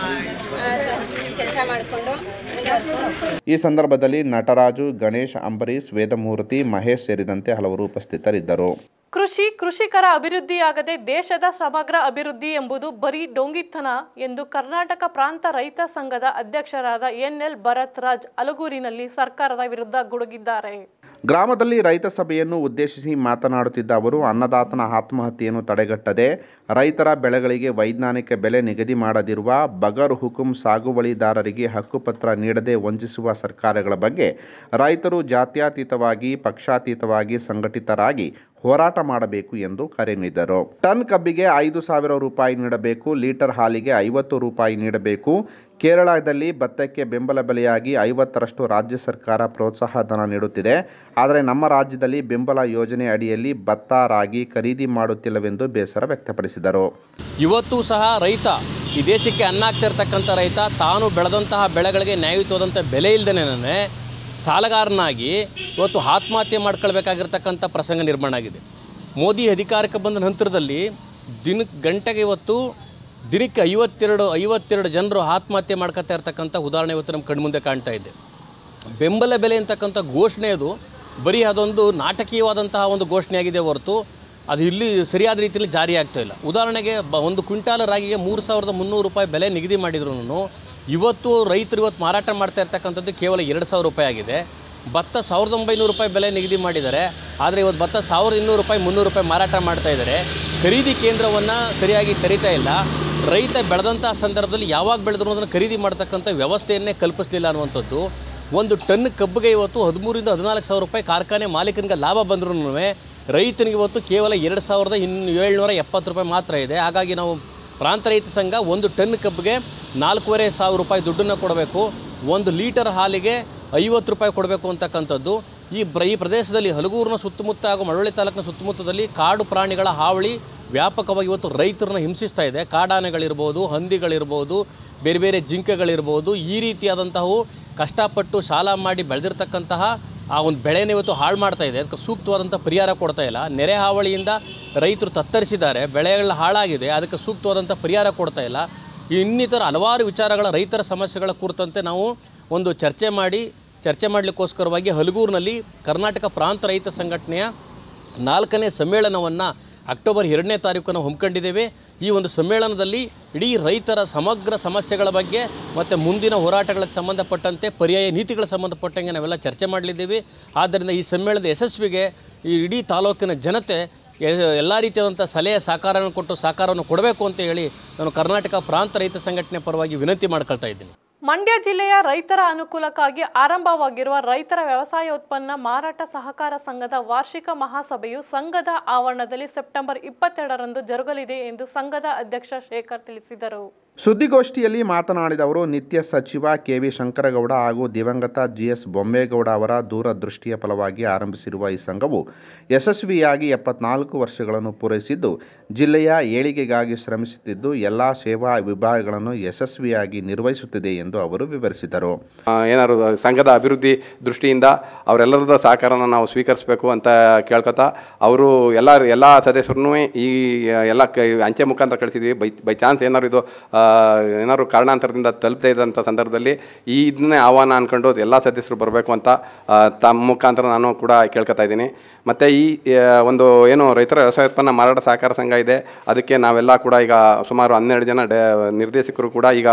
ಕೆಲಸ ಮಾಡಿಕೊಂಡು ಮುಂದುವರಿಸ್ಕೊಂಡು ಹೋಗ್ತೀವಿ. ಈ ಸಂದರ್ಭದಲ್ಲಿ ನಟರಾಜು, ಗಣೇಶ್, ಅಂಬರೀಶ್, ವೇದಮೂರ್ತಿ, ಮಹೇಶ್ ಸೇರಿದಂತೆ ಹಲವರು ಉಪಸ್ಥಿತರಿದ್ದರು. ಕೃಷಿಕರ ಅಭಿವೃದ್ಧಿಯಾಗದೆ ದೇಶದ ಸಮಗ್ರ ಅಭಿವೃದ್ಧಿ ಎಂಬುದು ಬರೀ ಡೊಂಗಿತನ ಎಂದು ಕರ್ನಾಟಕ ಪ್ರಾಂತ ರೈತ ಸಂಘದ ಅಧ್ಯಕ್ಷರಾದ NL ಭರತ್ ರಾಜ್ ಅಲಗೂರಿನಲ್ಲಿ ಸರ್ಕಾರದ ವಿರುದ್ಧ ಗುಡುಗಿದ್ದಾರೆ. ಗ್ರಾಮದಲ್ಲಿ ರೈತ ಸಭೆಯನ್ನು ಉದ್ದೇಶಿಸಿ ಮಾತನಾಡುತ್ತಿದ್ದ ಅವರು ಅನ್ನದಾತನ ಆತ್ಮಹತ್ಯೆಯನ್ನು ತಡೆಗಟ್ಟದೆ ರೈತರ ಬೆಳೆಗಳಿಗೆ ವೈಜ್ಞಾನಿಕ ಬೆಲೆ ನಿಗದಿ ಮಾಡದಿರುವ ಬಗರ್ ಹುಕುಂ ಸಾಗುವಳಿದಾರರಿಗೆ ಹಕ್ಕುಪತ್ರ ನೀಡದೆ ವಂಚಿಸುವ ಸರ್ಕಾರಗಳ ಬಗ್ಗೆ ರೈತರು ಜಾತ್ಯತೀತವಾಗಿ ಪಕ್ಷಾತೀತವಾಗಿ ಸಂಘಟಿತರಾಗಿ ಹೋರಾಟ ಮಾಡಬೇಕು ಎಂದು ಕರೆ ನೀಡಿದರು. ಟನ್ ಕಬ್ಬಿಗೆ 5,000 ರೂಪಾಯಿ ನೀಡಬೇಕು, ಲೀಟರ್ ಹಾಲಿಗೆ 50 ರೂಪಾಯಿ ನೀಡಬೇಕು. ಕೇರಳದಲ್ಲಿ ಭತ್ತಕ್ಕೆ ಬೆಂಬಲ ಬೆಲೆಯಾಗಿ 50ರಷ್ಟು ರಾಜ್ಯ ಸರ್ಕಾರ ಪ್ರೋತ್ಸಾಹ ಧನ ನೀಡುತ್ತಿದೆ. ಆದರೆ ನಮ್ಮ ರಾಜ್ಯದಲ್ಲಿ ಬೆಂಬಲ ಯೋಜನೆ ಅಡಿಯಲ್ಲಿ ಭತ್ತ, ರಾಗಿ ಖರೀದಿ ಮಾಡುತ್ತಿಲ್ಲವೆಂದು ಬೇಸರ ವ್ಯಕ್ತಪಡಿಸಿದರು. ಇವತ್ತು ಸಹ ರೈತ, ಈ ದೇಶಕ್ಕೆ ಅನ್ನ ಆಗ್ತಿರ್ತಕ್ಕಂಥ ರೈತ ತಾನು ಬೆಳೆದಂತಹ ಬೆಳೆಗಳಿಗೆ ನ್ಯಾಯಯುತವಾದಂಥ ಬೆಲೆ ಇಲ್ಲದೇನೆ ಸಾಲಗಾರನಾಗಿ ಇವತ್ತು ಆತ್ಮಹತ್ಯೆ ಮಾಡ್ಕೊಳ್ಬೇಕಾಗಿರ್ತಕ್ಕಂಥ ಪ್ರಸಂಗ ನಿರ್ಮಾಣ ಆಗಿದೆ. ಮೋದಿ ಅಧಿಕಾರಕ್ಕೆ ಬಂದ ನಂತರದಲ್ಲಿ ಗಂಟೆಗೆ ಇವತ್ತು ದಿನಕ್ಕೆ 52 ಜನರು ಆತ್ಮಹತ್ಯೆ ಮಾಡ್ಕೊತಾ ಇರ್ತಕ್ಕಂಥ ಉದಾಹರಣೆ ಇವತ್ತು ನಮ್ಮ ಕಣ್ಮುಂದೆ ಕಾಣ್ತಾ ಇದೆ. ಬೆಂಬಲ ಬೆಲೆ ಅಂತಕ್ಕಂಥ ಘೋಷಣೆ ಅದು ಬರೀ ಅದೊಂದು ನಾಟಕೀಯವಾದಂತಹ ಒಂದು ಘೋಷಣೆಯಾಗಿದೆ ಹೊರತು ಅದು ಇಲ್ಲಿ ಸರಿಯಾದ ರೀತಿಯಲ್ಲಿ ಜಾರಿ ಆಗ್ತಾ ಇಲ್ಲ. ಉದಾಹರಣೆಗೆ ಒಂದು ಕ್ವಿಂಟಾಲ್ ರಾಗಿಗೆ 3,300 ರೂಪಾಯಿ ಬೆಲೆ ನಿಗದಿ ಮಾಡಿದ್ರು ಇವತ್ತು ರೈತರು ಇವತ್ತು ಮಾರಾಟ ಮಾಡ್ತಾ ಇರ್ತಕ್ಕಂಥದ್ದು ಕೇವಲ 2,000 ರೂಪಾಯಿ ಆಗಿದೆ. ಭತ್ತ 1,900 ರೂಪಾಯಿ ಬೆಲೆ ನಿಗದಿ ಮಾಡಿದ್ದಾರೆ. ಆದರೆ ಇವತ್ತು ಭತ್ತ 1,200 ರೂಪಾಯಿ 300 ರೂಪಾಯಿ ಮಾರಾಟ ಮಾಡ್ತಾ ಇದ್ದಾರೆ. ಖರೀದಿ ಕೇಂದ್ರವನ್ನು ಸರಿಯಾಗಿ ಕರೀತಾ ಇಲ್ಲ. ರೈತ ಬೆಳೆದಂಥ ಸಂದರ್ಭದಲ್ಲಿ ಯಾವಾಗ ಬೆಳೆದ್ರು ಅದನ್ನು ಖರೀದಿ ಮಾಡ್ತಕ್ಕಂಥ ವ್ಯವಸ್ಥೆಯನ್ನೇ ಕಲ್ಪಿಸಲಿಲ್ಲ ಅನ್ನುವಂಥದ್ದು. ಒಂದು ಟನ್ ಕಬ್ಬಿಗೆ ಇವತ್ತು 13,000 ರಿಂದ 14,000 ರೂಪಾಯಿ ಕಾರ್ಖಾನೆ ಮಾಲೀಕನಿಗೆ ಲಾಭ ಬಂದ್ರೂ ರೈತನಿಗೆ ಇವತ್ತು ಕೇವಲ 2,770 ರೂಪಾಯಿ ಮಾತ್ರ ಇದೆ. ಹಾಗಾಗಿ ನಾವು ಪ್ರಾಂತ ರೈತ ಸಂಘ ಒಂದು ಟನ್ ಕಬ್ಬಿಗೆ 4,500 ರೂಪಾಯಿ ದುಡ್ಡನ್ನು ಕೊಡಬೇಕು, 1 ಲೀಟರ್ ಹಾಲಿಗೆ 50 ರೂಪಾಯಿ ಕೊಡಬೇಕು ಅಂತಕ್ಕಂಥದ್ದು. ಈ ಪ್ರದೇಶದಲ್ಲಿ ಹಲಗೂರಿನ ಸುತ್ತಮುತ್ತ ಹಾಗೂ ಮಳವಳ್ಳಿ ತಾಲೂಕಿನ ಸುತ್ತಮುತ್ತದಲ್ಲಿ ಕಾಡು ಪ್ರಾಣಿಗಳ ಹಾವಳಿ ವ್ಯಾಪಕವಾಗಿ ಇವತ್ತು ರೈತರನ್ನ ಹಿಂಸಿಸ್ತಾ ಇದೆ. ಕಾಡಾನೆಗಳಿರ್ಬೋದು, ಹಂದಿಗಳಿರ್ಬೋದು, ಬೇರೆ ಬೇರೆ ಜಿಂಕೆಗಳಿರ್ಬೋದು, ಈ ರೀತಿಯಾದಂತಹವು ಕಷ್ಟಪಟ್ಟು ಸಾಲ ಮಾಡಿ ಬೆಳೆದಿರ್ತಕ್ಕಂತಹ ಆ ಒಂದು ಬೆಳೆನೇ ಇವತ್ತು ಹಾಳು ಮಾಡ್ತಾ ಇದೆ. ಅದಕ್ಕೆ ಸೂಕ್ತವಾದಂಥ ಪರಿಹಾರ ಕೊಡ್ತಾ ಇಲ್ಲ. ನೆರೆ ಹಾವಳಿಯಿಂದ ರೈತರು ತತ್ತರಿಸಿದ್ದಾರೆ, ಬೆಳೆಗಳ ಹಾಳಾಗಿದೆ, ಅದಕ್ಕೆ ಸೂಕ್ತವಾದಂಥ ಪರಿಹಾರ ಕೊಡ್ತಾ ಇಲ್ಲ. ಇನ್ನಿತರ ಹಲವಾರು ವಿಚಾರಗಳ ರೈತರ ಸಮಸ್ಯೆಗಳ ಕುರಿತಂತೆ ನಾವು ಒಂದು ಚರ್ಚೆ ಮಾಡಲಿಕ್ಕೋಸ್ಕರವಾಗಿ ಹಲಗೂರಿನಲ್ಲಿ ಕರ್ನಾಟಕ ಪ್ರಾಂತ ರೈತ ಸಂಘಟನೆಯ 4ನೇ ಸಮ್ಮೇಳನವನ್ನು ಅಕ್ಟೋಬರ್ 2ನೇ ತಾರೀಕನ್ನು ಹಮ್ಮಿಕೊಂಡಿದ್ದೇವೆ. ಈ ಒಂದು ಸಮ್ಮೇಳನದಲ್ಲಿ ಇಡೀ ರೈತರ ಸಮಗ್ರ ಸಮಸ್ಯೆಗಳ ಬಗ್ಗೆ ಮತ್ತು ಮುಂದಿನ ಹೋರಾಟಗಳಿಗೆ ಸಂಬಂಧಪಟ್ಟಂತೆ ಪರ್ಯಾಯ ನೀತಿಗಳ ಸಂಬಂಧಪಟ್ಟಂಗೆ ನಾವೆಲ್ಲ ಚರ್ಚೆ ಮಾಡಲಿದ್ದೀವಿ. ಆದ್ದರಿಂದ ಈ ಸಮ್ಮೇಳನದ ಯಶಸ್ವಿಗೆ ಈ ಇಡೀ ತಾಲೂಕಿನ ಜನತೆ ಎಲ್ಲ ರೀತಿಯಾದಂಥ ಸಲಹೆ ಸಹಕಾರವನ್ನು ಕೊಡಬೇಕು ಅಂತ ಹೇಳಿ ನಾನು ಕರ್ನಾಟಕ ಪ್ರಾಂತ ರೈತ ಸಂಘಟನೆ ಪರವಾಗಿ ವಿನಂತಿ ಮಾಡ್ಕೊಳ್ತಾ ಇದ್ದೀನಿ. ಮಂಡ್ಯ ಜಿಲ್ಲೆಯ ರೈತರ ಅನುಕೂಲಕ್ಕಾಗಿ ಆರಂಭವಾಗಿರುವ ರೈತರ ವ್ಯವಸಾಯ ಉತ್ಪನ್ನ ಮಾರಾಟ ಸಹಕಾರ ಸಂಘದ ವಾರ್ಷಿಕ ಮಹಾಸಭೆಯು ಸಂಘದ ಆವರಣದಲ್ಲಿ ಸೆಪ್ಟೆಂಬರ್ 22ರಂದು ಜರುಗಲಿದೆ ಎಂದು ಸಂಘದ ಅಧ್ಯಕ್ಷ ಶೇಖರ್ ತಿಳಿಸಿದರು. ಸುದ್ದಿಗೋಷ್ಠಿಯಲ್ಲಿ ಮಾತನಾಡಿದ ಅವರು ನಿತ್ಯ ಸಚಿವ KV ಶಂಕರಗೌಡ ಹಾಗೂ ದಿವಂಗತ GS ಬೊಮ್ಮೇಗೌಡ ಅವರ ದೂರದೃಷ್ಟಿಯ ಫಲವಾಗಿ ಆರಂಭಿಸಿರುವ ಈ ಸಂಘವು ಯಶಸ್ವಿಯಾಗಿ 74 ವರ್ಷಗಳನ್ನು ಪೂರೈಸಿದ್ದು ಜಿಲ್ಲೆಯ ಏಳಿಗೆಗಾಗಿ ಶ್ರಮಿಸುತ್ತಿದ್ದು ಎಲ್ಲ ಸೇವಾ ವಿಭಾಗಗಳನ್ನು ಯಶಸ್ವಿಯಾಗಿ ನಿರ್ವಹಿಸುತ್ತಿದೆ ಎಂದು ಅವರು ವಿವರಿಸಿದರು. ಏನಾದ್ರು ಸಂಘದ ಅಭಿವೃದ್ಧಿ ದೃಷ್ಟಿಯಿಂದ ಅವರೆಲ್ಲರದ ಸಹಕಾರನ ನಾವು ಸ್ವೀಕರಿಸಬೇಕು ಅಂತ ಕೇಳ್ಕೊತಾ ಅವರು ಎಲ್ಲ ಸದಸ್ಯರನ್ನೂ ಈ ಎಲ್ಲ ಅಂಚೆ ಮುಖಾಂತರ ಕಳಿಸಿದ್ವಿ. ಬೈ ಚಾನ್ಸ್ ಏನಾದ್ರು ಕಾರಣಾಂತರದಿಂದ ತಲುಪದೇ ಇದ್ದಂಥ ಸಂದರ್ಭದಲ್ಲಿ ಇದನ್ನೇ ಆಹ್ವಾನ ಅಂದ್ಕೊಂಡು ಎಲ್ಲ ಸದಸ್ಯರು ಬರಬೇಕು ಅಂತ ತಮ್ಮ ಮುಖಾಂತರ ನಾನು ಕೂಡ ಕೇಳ್ಕೊತಾ ಇದ್ದೀನಿ. ಮತ್ತು ಈ ಒಂದು ಏನು ರೈತರ ವ್ಯವಸಾಯ ಉತ್ಪನ್ನ ಮಾರಾಟ ಸಹಕಾರ ಸಂಘ ಇದೆ, ಅದಕ್ಕೆ ನಾವೆಲ್ಲ ಕೂಡ ಈಗ ಸುಮಾರು 12 ಜನ ನಿರ್ದೇಶಕರು ಕೂಡ ಈಗ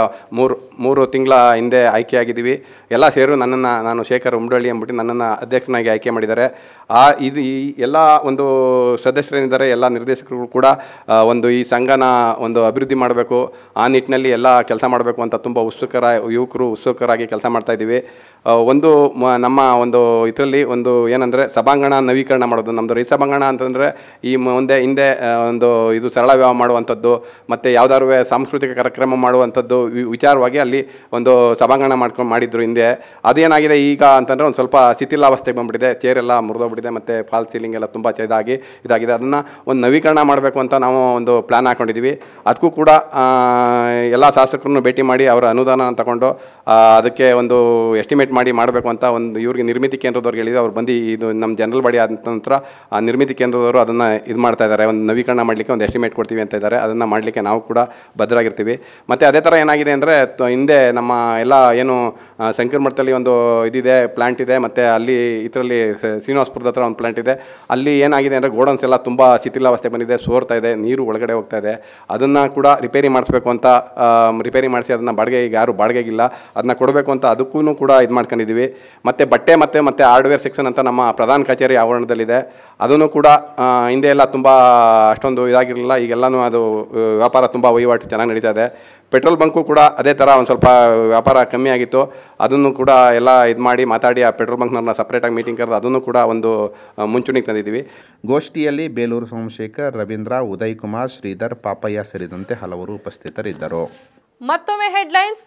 3 ತಿಂಗಳ ಹಿಂದೆ ಆಯ್ಕೆಯಾಗಿದ್ದೀವಿ. ಎಲ್ಲ ಸೇರು ನಾನು ಶೇಖರ್ ಉಮ್ಡಳ್ಳಿ ಅಂದ್ಬಿಟ್ಟು ನನ್ನನ್ನು ಅಧ್ಯಕ್ಷನಾಗಿ ಆಯ್ಕೆ ಮಾಡಿದ್ದಾರೆ. ಇದು ಈ ಎಲ್ಲ ಒಂದು ಸದಸ್ಯರೇನಿದ್ದಾರೆ ಎಲ್ಲ ನಿರ್ದೇಶಕರು ಕೂಡ ಒಂದು ಈ ಸಂಘನ ಒಂದು ಅಭಿವೃದ್ಧಿ ಮಾಡಬೇಕು, ಆ ನಿಟ್ಟಿನಲ್ಲಿ ನಿಟ್ಟಿನಲ್ಲಿ ಎಲ್ಲ ಕೆಲಸ ಮಾಡಬೇಕು ಅಂತ ತುಂಬ ಯುವಕರು ಉತ್ಸುಕರಾಗಿ ಕೆಲಸ ಮಾಡ್ತಾಯಿದ್ದೀವಿ. ನಮ್ಮ ಒಂದು ಇದರಲ್ಲಿ ಒಂದು ಏನಂದರೆ ಸಭಾಂಗಣ ನವೀಕರಣ ಮಾಡೋದು. ನಮ್ಮದು ರೈತ ಸಭಾಂಗಣ ಅಂತಂದರೆ ಈ ಹಿಂದೆ ಒಂದು ಇದು ಸರಳ ವಿವಾಹ ಮಾಡುವಂಥದ್ದು ಮತ್ತು ಯಾವುದಾದ್ರು ಸಾಂಸ್ಕೃತಿಕ ಕಾರ್ಯಕ್ರಮ ಮಾಡುವಂಥದ್ದು ವಿಚಾರವಾಗಿ ಅಲ್ಲಿ ಒಂದು ಸಭಾಂಗಣ ಮಾಡಿದ್ರು ಹಿಂದೆ. ಅದೇನಾಗಿದೆ ಈಗ ಅಂತಂದರೆ ಒಂದು ಸ್ವಲ್ಪ ಶಿಥಿಲಾವಸ್ಥೆಗೆ ಬಂದುಬಿಟ್ಟಿದೆ, ಚೇರೆಲ್ಲ ಮುರಿದೋಗ್ಬಿಟ್ಟಿದೆ ಮತ್ತು ಫಾಲ್ ಸೀಲಿಂಗ್ ಎಲ್ಲ ತುಂಬ ಇದಾಗಿದೆ. ಅದನ್ನು ಒಂದು ನವೀಕರಣ ಮಾಡಬೇಕು ಅಂತ ನಾವು ಒಂದು ಪ್ಲ್ಯಾನ್ ಹಾಕ್ಕೊಂಡಿದ್ದೀವಿ. ಅದಕ್ಕೂ ಕೂಡ ಎಲ್ಲ ಶಾಸಕರನ್ನು ಭೇಟಿ ಮಾಡಿ ಅವರ ಅನುದಾನ ತಗೊಂಡು ಅದಕ್ಕೆ ಒಂದು ಎಸ್ಟಿಮೇಟ್ ಮಾಡಿ ಮಾಡಬೇಕು ಅಂತ ಒಂದು ಇವ್ರಿಗೆ ನಿರ್ಮಿತಿ ಕೇಂದ್ರದವ್ರಿಗೆ ಹೇಳಿದ್ರು. ಅವ್ರು ಬಂದು ಇದು ನಮ್ಮ ಜನರಲ್ ಬಾಡಿ ಆದ ನಂತರ ಆ ನಿರ್ಮಿತಿ ಕೇಂದ್ರದವರು ಅದನ್ನು ಇದು ಮಾಡ್ತಾ ಇದ್ದಾರೆ. ಒಂದು ನವೀಕರಣ ಮಾಡಲಿಕ್ಕೆ ಒಂದು ಎಸ್ಟಿಮೇಟ್ ಕೊಡ್ತೀವಿ ಅಂತ ಇದ್ದಾರೆ. ಅದನ್ನು ಮಾಡಲಿಕ್ಕೆ ನಾವು ಕೂಡ ಭದ್ರಾಗಿರ್ತೀವಿ. ಮತ್ತು ಅದೇ ಥರ ಏನಾಗಿದೆ ಅಂದರೆ ಹಿಂದೆ ನಮ್ಮ ಎಲ್ಲ ಏನು ಶಂಕರ ಮಠದಲ್ಲಿ ಒಂದು ಇದಿದೆ, ಪ್ಲ್ಯಾಂಟ್ ಇದೆ, ಮತ್ತು ಅಲ್ಲಿ ಇದರಲ್ಲಿ ಶ್ರೀನಿವಾಸಪುರದ ಹತ್ರ ಒಂದು ಪ್ಲ್ಯಾಂಟ್ ಇದೆ. ಅಲ್ಲಿ ಏನಾಗಿದೆ ಅಂದರೆ ಗೋಡನ್ಸ್ ಎಲ್ಲ ತುಂಬ ಶಿಥಿಲಾವಸ್ಥೆ ಬಂದಿದೆ, ಸೋರ್ತಾ ಇದೆ, ನೀರು ಒಳಗಡೆ ಹೋಗ್ತಾ ಇದೆ. ಅದನ್ನು ಕೂಡ ರಿಪೇರಿ ಮಾಡಿಸ್ಬೇಕು ಅಂತ ರಿಪೇರಿ ಮಾಡಿಸಿ ಅದನ್ನು ಬಾಡಿಗೆ ಈಗ ಯಾರು ಬಾಡಿಗೆಗಿಲ್ಲ, ಅದನ್ನ ಕೊಡಬೇಕು ಅಂತ ಅದಕ್ಕೂ ಕೂಡ ಇದು ಮಾಡ್ಕೊಂಡಿದ್ದೀವಿ. ಮತ್ತು ಬಟ್ಟೆ ಮತ್ತು ಹಾರ್ಡ್ವೇರ್ ಸೆಕ್ಷನ್ ಅಂತ ನಮ್ಮ ಪ್ರಧಾನ ಕಚೇರಿ ಆವರಣದಲ್ಲಿದೆ. ಅದನ್ನು ಕೂಡ ಹಿಂದೆ ಎಲ್ಲ ತುಂಬ ಅಷ್ಟೊಂದು ಇದಾಗಿರಲಿಲ್ಲ, ಈಗೆಲ್ಲನೂ ಅದು ವ್ಯಾಪಾರ ತುಂಬ ವಹಿವಾಟು ಚೆನ್ನಾಗಿ ನಡೀತಾ ಇದೆ. ಪೆಟ್ರೋಲ್ ಬಂಕು ಕೂಡ ಅದೇ ಥರ ಒಂದು ಸ್ವಲ್ಪ ವ್ಯಾಪಾರ ಕಮ್ಮಿ ಆಗಿತ್ತು. ಅದನ್ನು ಕೂಡ ಎಲ್ಲ ಇದು ಮಾಡಿ ಮಾತಾಡಿ ಆ ಪೆಟ್ರೋಲ್ ಬಂಕ್ನವ್ರನ್ನ ಸಪ್ರೇಟಾಗಿ ಮೀಟಿಂಗ್ ಕರೆದು ಅದನ್ನು ಕೂಡ ಒಂದು ಮುಂಚೂಣಿಗೆ ತಂದಿದ್ದೀವಿ. ಗೋಷ್ಠಿಯಲ್ಲಿ ಬೇಲೂರು ಸೋಮಶೇಖರ್, ರವೀಂದ್ರ, ಉದಯ್ ಕುಮಾರ್, ಶ್ರೀಧರ್, ಪಾಪಯ್ಯ ಸೇರಿದಂತೆ ಹಲವರು ಉಪಸ್ಥಿತರಿದ್ದರು. ಮತ್ತೊಮ್ಮೆ ಹೆಡ್ಲೈನ್ಸ್.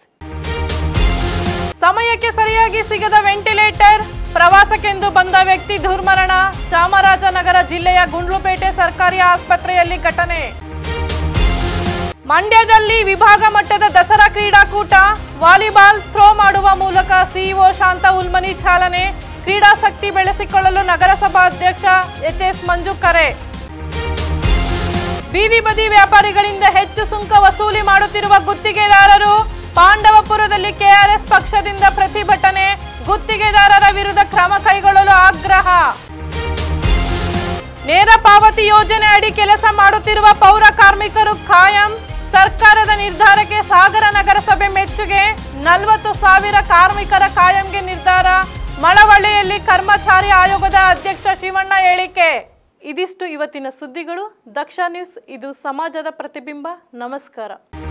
ಸಮಯಕ್ಕೆ ಸರಿಯಾಗಿ ಸಿಗದ ವೆಂಟಿಲೇಟರ್, ಪ್ರವಾಸಕ್ಕೆಂದು ಬಂದ ವ್ಯಕ್ತಿ ದುರ್ಮರಣ. ಚಾಮರಾಜನಗರ ಜಿಲ್ಲೆಯ ಗುಂಡ್ಲುಪೇಟೆ ಸರ್ಕಾರಿ ಆಸ್ಪತ್ರೆಯಲ್ಲಿ ಘಟನೆ. ಮಂಡ್ಯದಲ್ಲಿ ವಿಭಾಗ ಮಟ್ಟದ ದಸರಾ ಕ್ರೀಡಾಕೂಟ, ವಾಲಿಬಾಲ್ ಥ್ರೋ ಮಾಡುವ ಮೂಲಕ ಸಿಇಒ ಶಾಂತ ಉಲ್ಮನಿ ಚಾಲನೆ. ಕ್ರೀಡಾಸಕ್ತಿ ಬೆಳೆಸಿಕೊಳ್ಳಲು ನಗರಸಭಾ ಅಧ್ಯಕ್ಷ ಎಚ್ಎಸ್ ಮಂಜು ಕರೆ. ಬೀದಿ ಬದಿ ವ್ಯಾಪಾರಿಗಳಿಂದ ಹೆಚ್ಚು ಸುಂಕ ವಸೂಲಿ ಮಾಡುತ್ತಿರುವ ಗುತ್ತಿಗೆದಾರರು, ಪಾಂಡವಪುರದಲ್ಲಿ ಕೆಆರ್ಎಸ್ ಪಕ್ಷದಿಂದ ಪ್ರತಿಭಟನೆ. ಗುತ್ತಿಗೆದಾರರ ವಿರುದ್ಧ ಕ್ರಮ ಕೈಗೊಳ್ಳಲು ಆಗ್ರಹ. ನೇರ ಪಾವತಿ ಯೋಜನೆ ಅಡಿ ಕೆಲಸ ಮಾಡುತ್ತಿರುವ ಪೌರ ಕಾರ್ಮಿಕರು ಖಾಯಂ. ಸರ್ಕಾರದ ನಿರ್ಧಾರಕ್ಕೆ ಸಾಗರ ನಗರಸಭೆ ಮೆಚ್ಚುಗೆ. 40,000 ಕಾರ್ಮಿಕರ ಕಾಯಂಗೆ ನಿರ್ಧಾರ. ಮಳವಳ್ಳಿಯಲ್ಲಿ ಕರ್ಮಚಾರಿ ಆಯೋಗದ ಅಧ್ಯಕ್ಷ ಶಿವಣ್ಣ ಹೇಳಿಕೆ. ಇದಿಷ್ಟು ಇವತ್ತಿನ ಸುದ್ದಿಗಳು. ದಕ್ಷ ನ್ಯೂಸ್, ಇದು ಸಮಾಜದ ಪ್ರತಿಬಿಂಬ. ನಮಸ್ಕಾರ.